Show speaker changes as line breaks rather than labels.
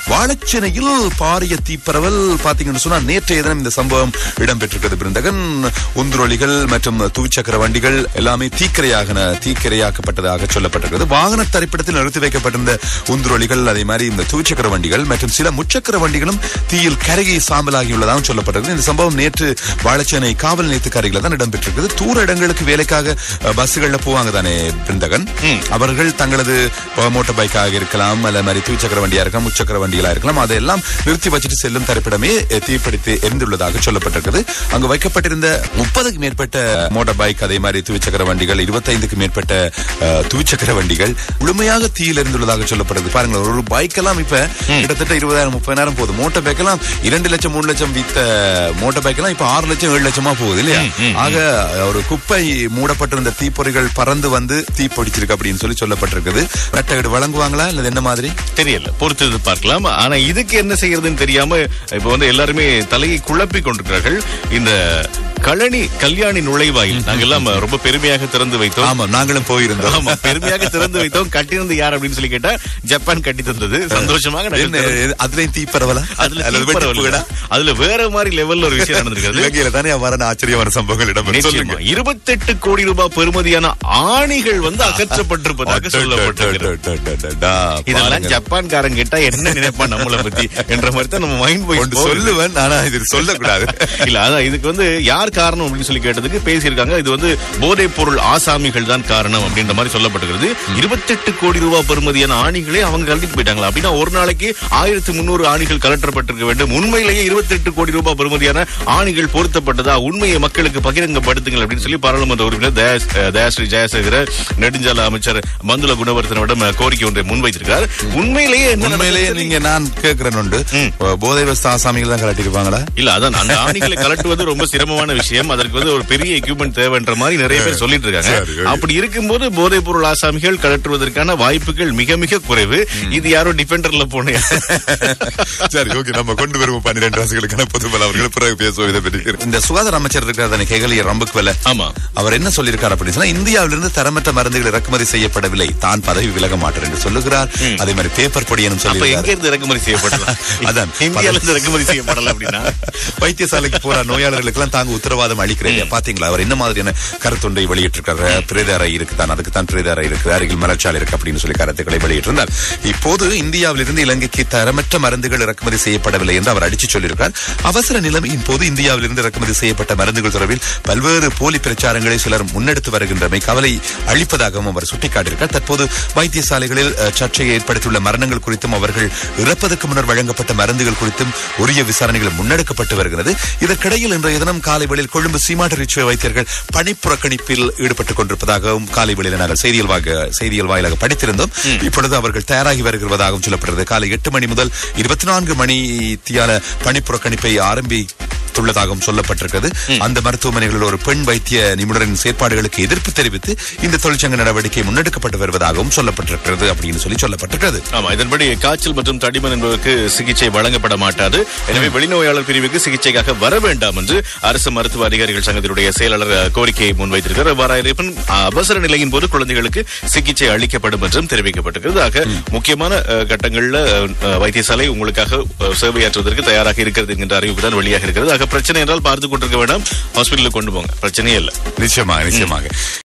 வாழைச்சேனையில் பாரிய தீப்பரவல் பாத்தீங்கன்னு சொன்னா நேற்றைய தினம் இந்த சம்பவம் இடம்பெற்றிருக்கிறது. பிருந்தகன் உந்துரொலிகள் மற்றும் துவிச்சக்கர வண்டிகள் எல்லாமே தீக்கிரையாக்கப்பட்டதாக சொல்லப்பட்டிருக்கிறது. வாகன தரிப்பிடத்தில் நிறுத்தி வைக்கப்பட்டிருந்த உந்துரொலிகள், அதே மாதிரி இந்த துவிச்சக்கர வண்டிகள் மற்றும் சில முச்சக்கர வண்டிகளும் தீயில் கருகி சாம்பலாகியுள்ளதாக சொல்லப்பட்டிருக்கிறது. இந்த சம்பவம் நேற்று வாழைச்சேனை காவல் நிலையத்துக்கு அருகில் தான் இடம்பெற்றிருக்கிறது. தூர இடங்களுக்கு வேலைக்காக பஸ்கள்ல போவாங்க தானே பிருந்தகன், அவர்கள் தங்களது மோட்டார் பைக்காக இருக்கலாம், அல்ல மாதிரி துவிச்சக்கர வண்டியா இருக்கலாம், முச்சக்கர வண்டிகளா இருக்கலாம், அதையெல்லாம் நிறுத்தி வச்சுட்டு செல்லும் தரிப்பிடமே தீப்பிடித்து எரிந்துள்ளதாக சொல்லப்பட்டிருக்கிறது. அங்கு வைக்கப்பட்டிருந்த 30க்கு மேற்பட்ட மோட்டார் பைக், அதே மாதிரி துவிச்சக்கர வண்டிகள், 25க்கு மேற்பட்ட துவிச்சக்கர வண்டிகள் முழுமையாக தீயில் எரிந்துள்ளதாக சொல்லப்படுது. பாருங்க, ஒரு பைக் எல்லாம் இப்ப கிட்டத்தட்ட 20,000-30,000 போகுது. மோட்டார் பைக் எல்லாம் 2 லட்சம் 3 லட்சம் வித்த மோட்டார் பைக் எல்லாம் இப்ப 6 லட்சம் 7 லட்சமா போகுது இல்லையா? ஆக ஒரு குப்பை மூடப்பட்டிருந்த தீப்பொறிகள் பறந்து வந்து தீப்பிடிச்சிருக்கு அப்படின்னு சொல்லப்பட்டிருக்குது. ரெட்டகடு வழங்குவாங்களா இல்ல என்ன மாதிரி
தெரியல, பொறுத்து பார்க்கலாம். ஆனா இதுக்கு என்ன செய்யறதுன்னு தெரியாம இப்ப வந்து எல்லாருமே தலையை குழப்பி கொண்டிருக்கிறார்கள். இந்த கல்யாணி நுழைவாயில் நாங்க எல்லாம் ரொம்ப பெருமையாக திறந்து வைத்தோம்.
ஆமா, நாங்களும் போயிருந்தோம்.
ஆமா, பெருமையாக திறந்து வைத்தோம். கட்டினது யார் அப்படின்னு சொல்லி கேட்டா ஜப்பான் கட்டி தந்தது. சந்தோஷமாக
அதுலயும் தீப்பரவலா,
அதுல வேற மாதிரி லெவல்ல ஒரு விஷயம் நடந்திருக்கிறது.
தானே வர ஆச்சரியமான சம்பவங்கள் இடம்பெற்று
28 கோடி ரூபாய் பெறுமதியான ஆணிகள் வந்து அகற்றப்பட்டிருப்பதாக சொல்லப்பட்டிருக்கிறது. இதெல்லாம் ஜப்பான்காரன் கேட்டா என்ன நினைப்பான் நம்மளை பத்தி என்ற மாதிரி தான் நம்ம மைண்ட் போய்
சொல்லுவேன். ஆனா இது சொல்லக்கூடாது.
இல்ல, அதான் இதுக்கு வந்து யார் காரணம் அப்படின்னு சொல்லி கேட்டதுக்கு பேசியிருக்காங்க. இது வந்து போதைப் பொருள் ஆசாமிகள் தான் காரணம் அப்படின்ற மாதிரி சொல்லப்பட்டிருக்கிறது. 28 கோடி ரூபாய் பெறுமதியான ஆணிகளை அவங்க கழட்டிட்டு போயிட்டாங்களா? அப்படின்னா ஒரு நாளைக்கு 1300 ஆணிகள் கலற்றப்பட்டிருக்க வேண்டும். உண்மையிலேயே 28 கோடி ரூபாய் பெறுமதியான ஆணிகள் பொருத்தப்பட்டதா? உண்மையை மக்களுக்கு பகிரங்கப்படுத்துங்கள் அப்படின்னு சொல்லி பாராளுமன்ற உறுப்பினர் தயாஸ்ரீ ஜெயசேகர நெடுஞ்சாலை அமைச்சர் மந்துல குணவர்த்தனிடம் கோரிக்கை ஒன்றை முன்வைத்திருக்கிறார். உண்மையிலேயே
நீங்க நான் கேட்கிறேன் உண்டு, போதை வஸ்து ஆசாமிகள் தான் கலட்டிருப்பாங்களா?
இல்ல, அதான் அந்த ஆணிகளை கலட்டுவது ரொம்ப சிரமமான விஷயம். அதற்கு வந்து ஒரு பெரிய எக்யூப்மெண்ட் தேவைன்ற மாதிரி நிறைய பேர் சொல்லிட்டு இருக்காங்க. அப்படி இருக்கும்போது போதைப் பொருள் ஆசாமிகள் கலட்டுவதற்கான வாய்ப்புகள் மிக மிக குறைவு. இது யாரோ டிஃபெண்டர்ல போன
சரி, ஓகே, நம்ம கொண்டு வருவோம் 12 ராசிகளுக்கான பொதுமக்கள் அவர்கள் பிறகு பேசுவோம் இதை பற்றி. இந்த சுகாதார அமைச்சர் இருக்கிற கேகலிய ரம்புக்வெல, ஆமா, அவர் என்ன சொல்லியிருக்கார் அப்படின்னு சொன்னா, இந்தியாவிலிருந்து தரமற்ற மருந்துகள் இறக்குமதி செய்யப்படவில்லை, தான் பதவி விலக மாட்டார் என்று சொல்லுகிறார். அதே மாதிரி பேப்பர் பொடியனும் சொல்லி
எங்க இருந்து இறக்குமதி செய்யப்படலாம்? அதான் இந்தியாவிலிருந்து இறக்குமதி செய்யப்படலாம் அப்படின்னா
வைத்தியசாலைக்கு போற நோயாளர்களுக்கு எல்லாம் தாங்க உத்தரவாதம் அளிக்கிறேன். பாத்தீங்களா அவர் என்ன மாதிரியான கருத்தொன்றை வெளியிட்டிருக்காரு? பிரேத அறை இருக்குதான், அதுக்கு தான் பிரேத அறை இருக்கு, அருகில் மலர்ச்சாலை இருக்கு அப்படின்னு சொல்லி கருத்துக்களை வெளியிட்டிருந்தார். இப்போது இந்தியாவிலிருந்து இலங்கைக்கு தரமற்ற மருந்துகள் இறக்குமதி செய்யப்படவில்லை என்று அவர் அடிச்சு சொல்லியிருக்கார். அவசர நிலைமையின் போது இந்தியாவிலிருந்து இறக்குமதி செய்யப்பட்ட மருந்துகள் தொடர்பில் பல்வேறு போலி பிரச்சாரங்களை சிலர் முன்னெடுத்து வருகின்றமை கவலை அளிப்பதாகவும் அவர் சுட்டிக்காட்டியிருக்கார். தற்போது வைத்தியசாலைகளில் சர்ச்சையை ஏற்படுத்தியுள்ள மரணங்கள் குறித்தும் அவர்கள் இறப்பதற்கு முன்னர் வழங்கப்பட்ட மருந்துகள் குறித்தும் உரிய விசாரணைகள் முன்னெடுக்கப்பட்டு வருகிறது. இதற்கிடையில் இன்றைய தினம் காலை வேளையில் கொழும்பு சீமாட்டி ரிச்சுவ வைத்தியர்கள் பணிப்புறக்கணிப்பில் ஈடுபட்டுக் கொண்டிருப்பதாகவும் காலை வேளையில் நாங்கள் செய்திகள் வாயிலாக படித்திருந்தோம். இப்பொழுது அவர்கள் தயாராகி வருகிறதாகவும் சொல்லப்படுகிறது. காலை 8 மணி முதல் 24 மணி பணிப்புறக்கணிப்பை ஆரம்பித்துள்ளதாகவும் சொல்லப்பட்டிருக்கிறது. அந்த மருத்துவமனைகளில் ஒரு பெண் வைத்திய நிபுணரின் செயற்பாடுகளுக்கு எதிர்ப்பு தெரிவித்து இந்த தொழிற்சங்க நடவடிக்கை முன்னெடுக்கப்பட்டு வருவதாகவும் சொல்லப்பட்டிருக்கிறது அப்படின்னு சொல்லப்பட்டிருக்கிறது.
ஆமா, இதன்படி காய்ச்சல் மற்றும் தடிமன் என்பதற்கு சிகிச்சை வழங்கப்பட மாட்டாது. எனவே வெளிநோயாளர் பிரிவுக்கு சிகிச்சைக்காக வர வேண்டாம் என்று அரசு மருத்துவ அதிகாரிகள் சங்கத்தினுடைய செயலாளர் கோரிக்கையை முன்வைத்திருக்கிறார். அவசர நிலையின் போது குழந்தைகளுக்கு சிகிச்சை அளிக்கப்படும் என்றும் தெரிவிக்கப்பட்டிருக்கிறது. ஆக முக்கியமான கட்டங்களில் வைத்தியசாலை உங்களுக்காக சேவையாற்றுவதற்கு தயாராக இருக்கிறது என்கின்ற அறிவிப்பு தான் வெளியாக இருக்கிறது. ஆக பிரச்சனை என்றால் பார்த்துக் கொண்டிருக்க வேண்டாம், ஹாஸ்பிட்டலுக்கு கொண்டு போங்க, பிரச்சனையே இல்லை.
நிச்சயமாக.